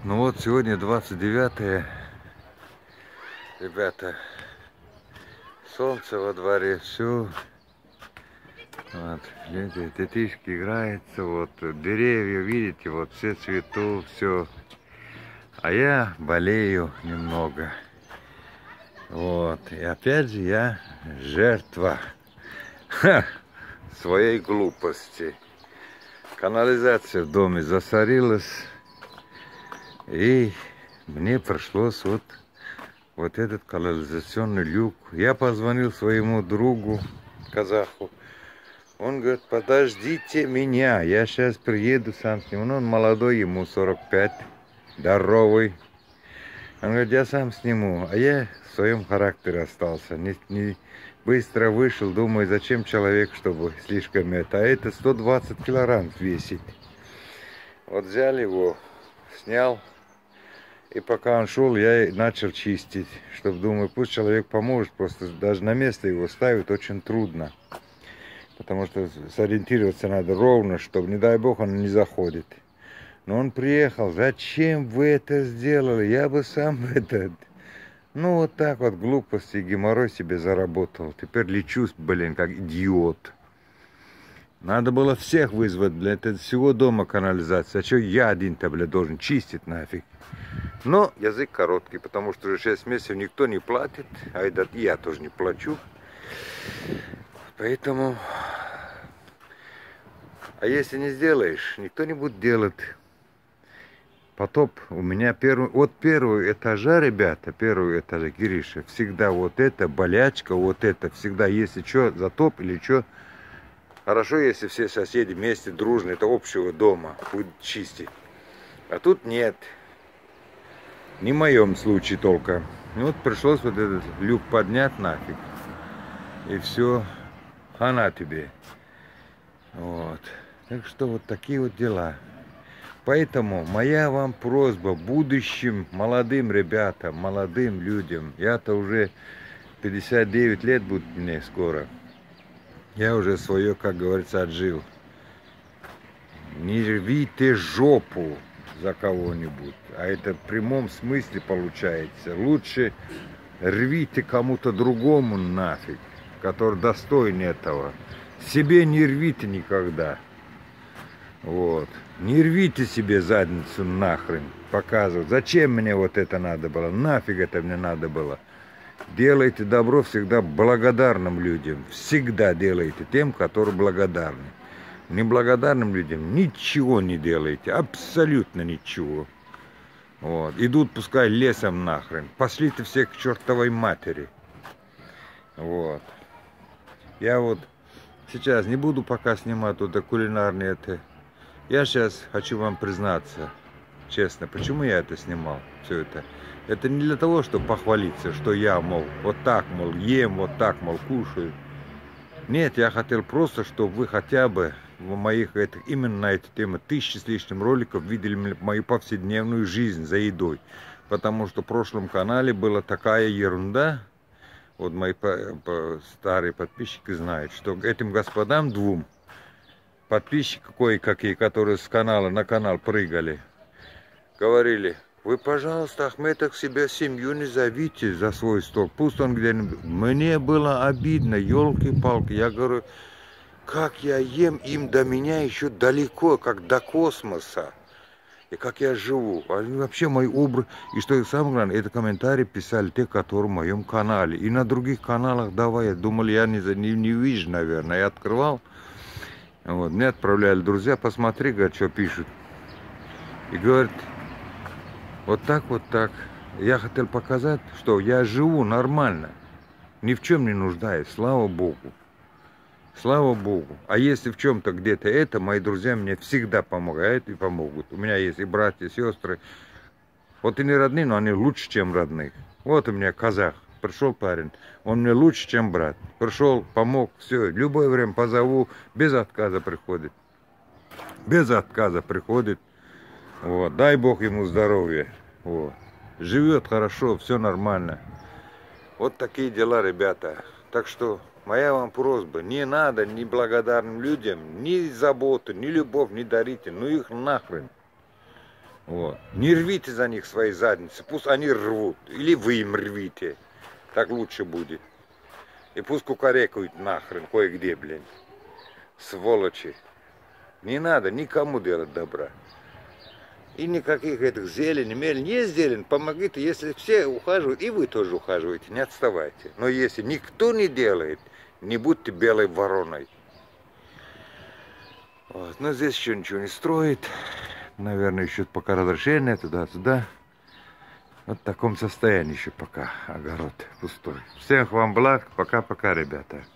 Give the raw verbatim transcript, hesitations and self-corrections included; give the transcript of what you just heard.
Ну вот сегодня двадцать девятое, ребята, солнце во дворе, все, вот, люди, детишки играются, вот, деревья, видите, вот, все цветут, все, а я болею немного, вот, и опять же я жертва ха, своей глупости. Канализация в доме засорилась, и мне пришлось вот вот этот канализационный люк. Я позвонил своему другу, казаху. Он говорит, подождите меня, я сейчас приеду сам с ним. Ну, он молодой, ему сорок пять, здоровый. Он говорит, я сам сниму. А я в своем характере остался. Не, не быстро вышел, думаю, зачем человек, чтобы слишком это. А это сто двадцать килограмм весит. Вот взял его, снял. И пока он шел, я начал чистить, чтобы, думаю, пусть человек поможет, просто даже на место его ставить очень трудно. Потому что сориентироваться надо ровно, чтобы, не дай бог, он не заходит. Но он приехал, зачем вы это сделали? Я бы сам это... Ну, вот так вот глупости и геморрой себе заработал. Теперь лечусь, блин, как идиот. Надо было всех вызвать, блядь, это всего дома канализация. А что я один-то, блядь, должен чистить нафиг? Но язык короткий, потому что уже шесть месяцев никто не платит, а это я тоже не плачу. Поэтому, а если не сделаешь, никто не будет делать. Потоп у меня первый, от первого этажа, ребята, первого этажа, Кириша, всегда вот эта болячка, вот это, всегда, если что, затоп или что. Хорошо, если все соседи вместе, дружно, это общего дома, будут чистить. А тут нет. Не в моем случае только. И вот пришлось вот этот люк поднять нафиг. И все, хана тебе. Вот. Так что вот такие вот дела. Поэтому моя вам просьба будущим молодым ребятам, молодым людям. Я-то уже пятьдесят девять лет будет мне скоро. Я уже свое, как говорится, отжил. Не рвите жопу за кого-нибудь, а это в прямом смысле получается. Лучше рвите кому-то другому нафиг, который достоин этого. Себе не рвите никогда. Вот. Не рвите себе задницу нахрен, показывать. Зачем мне вот это надо было? Нафиг это мне надо было? Делайте добро всегда благодарным людям. Всегда делайте тем, которые благодарны. Неблагодарным людям ничего не делайте, абсолютно ничего. Вот. Идут, пускай лесом нахрен. Пошлите всех к чертовой матери. Вот. Я вот сейчас не буду пока снимать вот это кулинарные это. Я сейчас хочу вам признаться, честно, почему я это снимал, все это. Это не для того, чтобы похвалиться, что я, мол, вот так, мол, ем, вот так, мол, кушаю. Нет, я хотел просто, чтобы вы хотя бы в моих этих, именно на эту тему, тысячи с лишним роликов видели мою повседневную жизнь за едой. Потому что в прошлом канале была такая ерунда, вот мои по, по, старые подписчики знают, что этим господам двум, подписчики кое-какие, которые с канала на канал прыгали, говорили, вы, пожалуйста, Ахмета, к себе семью не зовите за свой стол, пусть он где-нибудь. Мне было обидно, елки-палки, я говорю, как я ем, им до меня еще далеко, как до космоса. И как я живу. А вообще мой образ. И что самое главное, это комментарии писали те, которые в моем канале. И на других каналах давай. Думали, я не, не, не вижу, наверное. Я открывал. Вот. Мне отправляли друзья, посмотри, говорят, что пишут. И говорят, вот так, вот так. Я хотел показать, что я живу нормально. Ни в чем не нуждаюсь, слава Богу. Слава Богу. А если в чем-то где-то это, мои друзья мне всегда помогают и помогут. У меня есть и братья, и сестры. Вот и не родные, но они лучше, чем родных. Вот у меня казах. Пришел парень. Он мне лучше, чем брат. Пришел, помог, все. Любое время позову, без отказа приходит. Без отказа приходит. Вот. Дай Бог ему здоровья. Вот. Живет хорошо, все нормально. Вот такие дела, ребята. Так что... моя вам просьба, не надо ни благодарным людям, ни заботу, ни любовь не дарите, ну их нахрен. Вот. Не рвите за них свои задницы, пусть они рвут. Или вы им рвите. Так лучше будет. И пусть кукарекают нахрен кое-где, блин. Сволочи. Не надо никому делать добра. И никаких этих зелени, мелень. Есть зелень, помогите. Если все ухаживают, и вы тоже ухаживаете, не отставайте. Но если никто не делает, не будьте белой вороной. Вот. Но здесь еще ничего не строит. Наверное, ищут пока разрешение туда-сюда. Вот в таком состоянии еще пока огород пустой. Всех вам благ. Пока-пока, ребята.